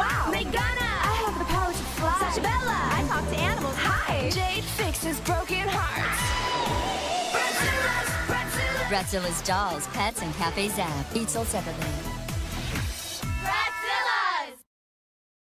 Wow! Meygana! I have the power to fly! Sashabella! I talk to animals! Hi! Jade fixes broken hearts! Bratzillaz! Bratzillaz! Bratzillaz dolls, pets, and Cafe Zap. Each sold separately.